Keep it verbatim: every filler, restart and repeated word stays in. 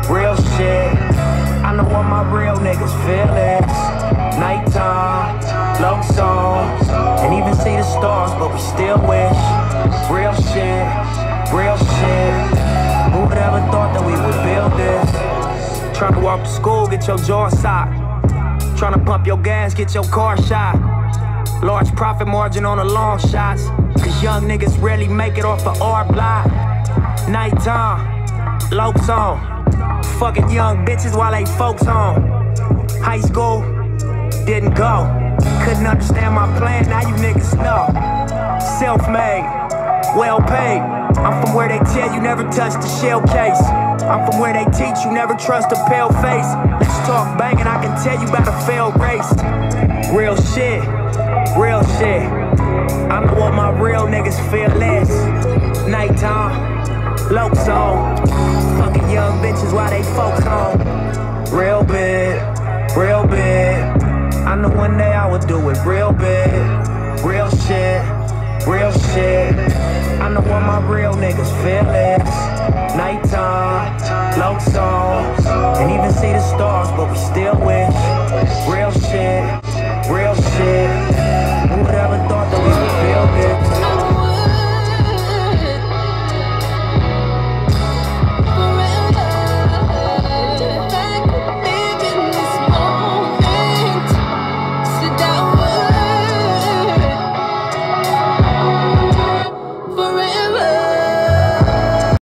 real shit. I know what my real niggas feel is. Nighttime, low song, and even see the stars, but we still wish. Real shit, real shit. Who would ever thought that we would build this? Trying to walk to school, get your jaw socked. Trying to pump your gas, get your car shot. Large profit margin on the long shots, cause young niggas rarely make it off of our block. Nighttime, low song, fucking young bitches while they folks home. High school, didn't go. Couldn't understand my plan, now you niggas know. Self-made, well paid. I'm from where they tell you never touch the shell case. I'm from where they teach you never trust a pale face. Let's talk banging, I can tell you about a failed race. Real shit, real shit. I know what my real niggas feel is. Nighttime, low zone, fucking young bitches while they folks home. Real big, real big. I know one day I would do it real big. Real shit, real shit. I know what my real niggas feel is. Nighttime, low song, and even see the stars, but we still wish. Real shit,